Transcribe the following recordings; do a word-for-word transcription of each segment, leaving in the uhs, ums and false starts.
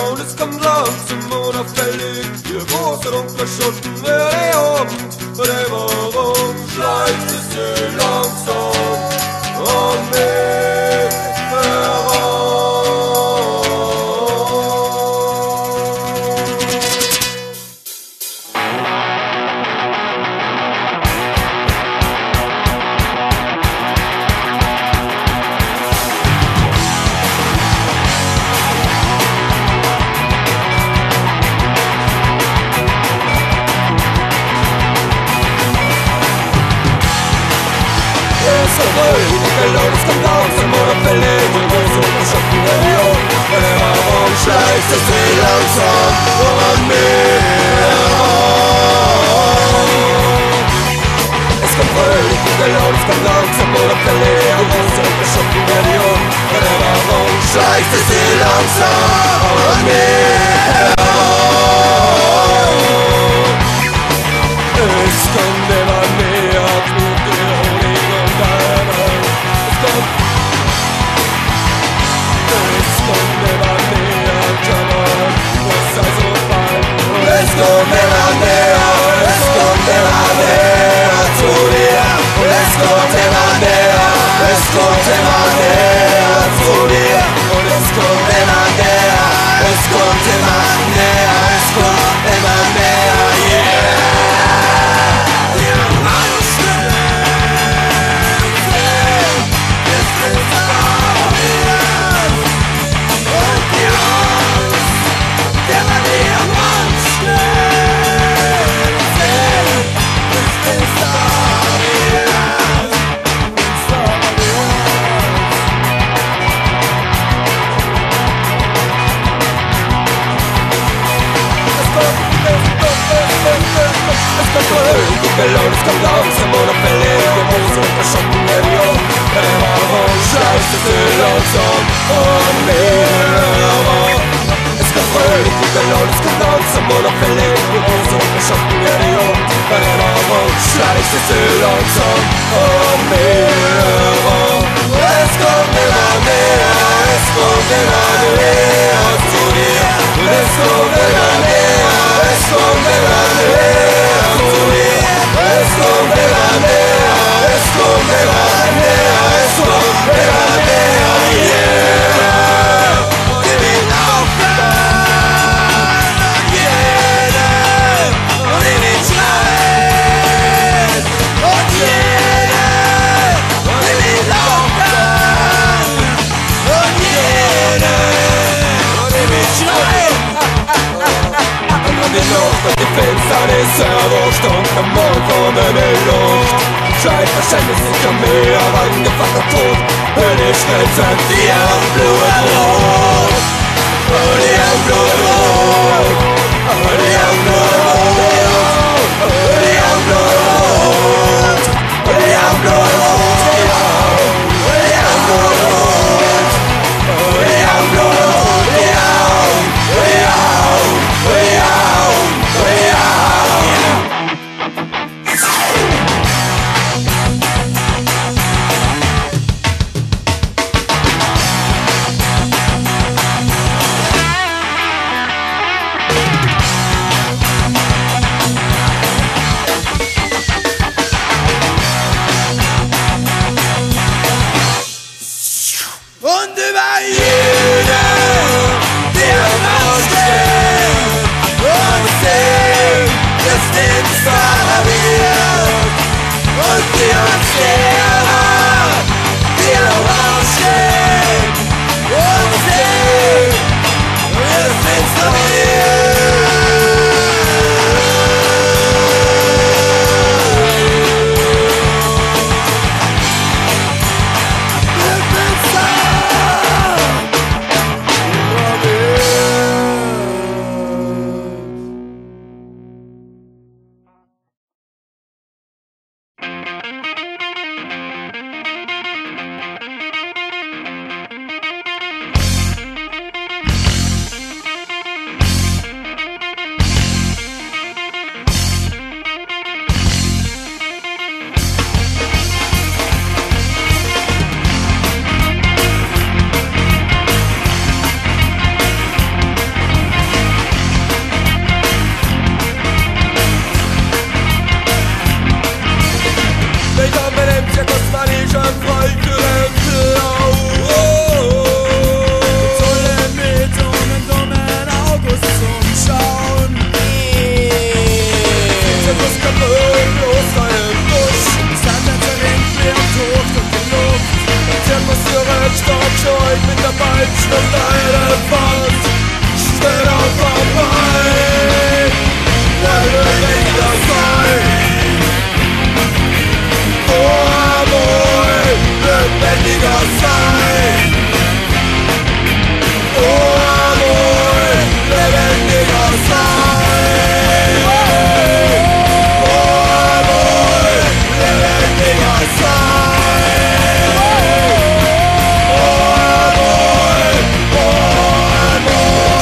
und es kommt langsam unauffällig. Ihr große dunkle Schuppen wird die Abend. Und ey, warum schleicht es so langsam an mich heran? Die Laune kommt langsam unauffällig. Die große dunkle Schuppen wird die Abend. Und ey, warum schleicht es so langsam an mich heran? Es kommt fröhlich, die Laune kommt langsam unauffällig. Die große dunkle Schuppen wird die Abend. Und ey, warum schleicht es so langsam an mich heran? Es kommt immer näher, tut die Honig und deine. Es kommt, es kommt immer näher, come on, was sei so fein. Es kommt immer näher, es kommt immer näher zu dir. Und es kommt immer näher, es kommt immer näher zu dir. Und es kommt immer näher, es kommt immer näher, es kommt immer näher, yeah. Die Laune kommt langsam unauffällig. Die große dunkle Schuppen wird die Abend. Ey, warum schleicht es so langsam an mir heran? Es kommt fröhlich, die Laune kommt langsam unauffällig. Die große dunkle Schuppen wird die Abend. Ey, warum schleicht es so langsam an mir heran? Es kommt immer näher, es kommt immer näher zu dir. Es kommt immer näher, es kommt immer näher zu dir. Es kommt immer näher, es kommt immer näher, es kommt immer näher, yeah. Wir will aufhören an jedem und in den Schreien und jedem und in den Laufen und jedem und in den Schreien. Und die Luft und die Fenster des Servos und am Morgen von der Luft scheint Verständnis nicht an mir, aber angefangener Tod. Und ich schnell sind die Augen blutrot. Und die Augen blutrot. Und die Augen blutrot. Und die Augen blutrot. Und die Augen blutrot. Und die Augen blutrot. Und die Augen blutrot. Die Augen, die Augen, die Augen, die Augen. Und über jeden, der ansteht und singt, das Lebens wird und die uns lehrer, die noch aufstehen und singt, das Lebens Menschen und eine Faust schnell auf vorbei. Lebendiger sein, oh Amor, lebendiger sein, oh Amor, lebendiger sein, oh Amor, lebendiger sein, oh Amor, oh Amor.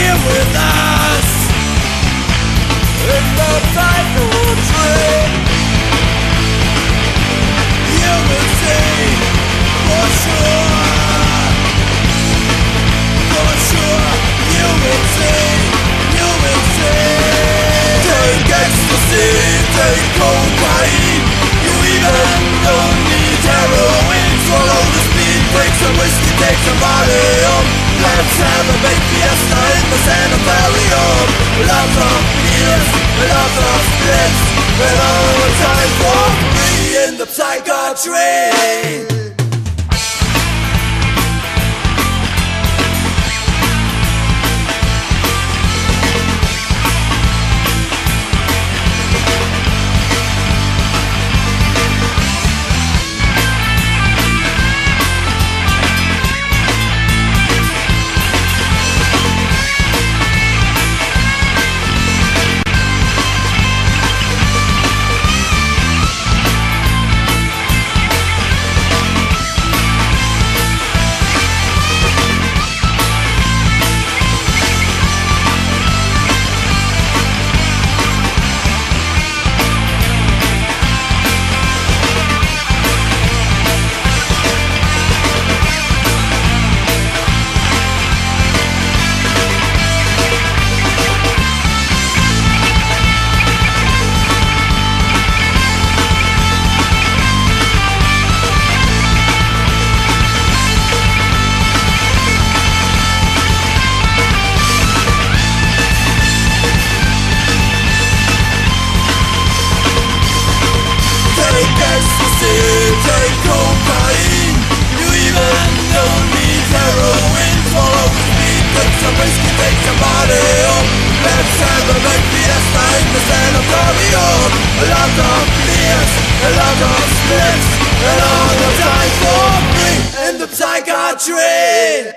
here with us in the cycle tree. You will see for sure, for sure. You will see, you will see. Take ecstasy, take cocaine. You even don't need heroin. Swallow the speed, drink some whiskey, take somebody home. Let's have a big fiesta in the sanitarium. Lots of beers, lots of splits, and all the time for free in the psychiatry. Take cocaine. You even don't need heroin. Swallow the speed, drink some whiskey, take somebody home. Let's have a big fiesta in the sanitarium. A lot of beers, a lot of splits, and all the time for free in the psychiatry.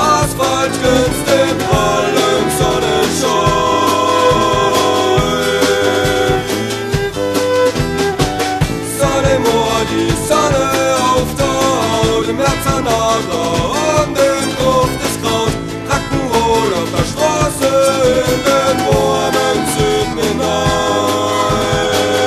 Asphalt glänzt im prallen Sonnenschein. Sonne im Ohr, die Sonne auf der Haut, im Herz ein Adler und im Duft des Kraut. Rock'n'Roll auf der Straße, in den warmen Süden hinein.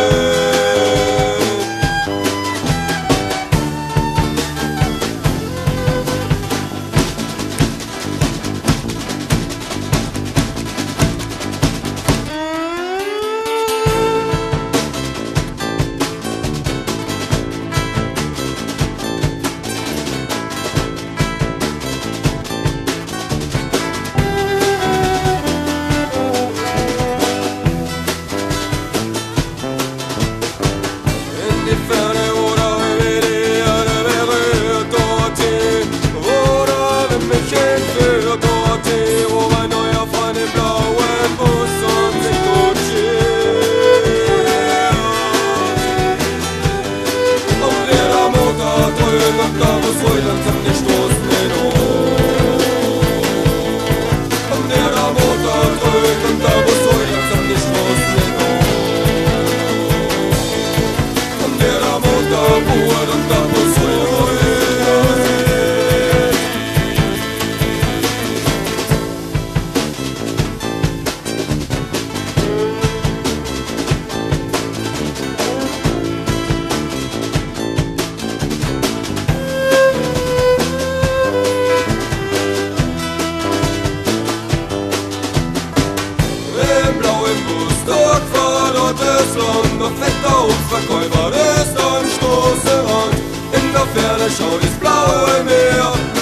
Der fetter Verkäufer ist am Stoße an. In der Ferne schaut das blaue Meer.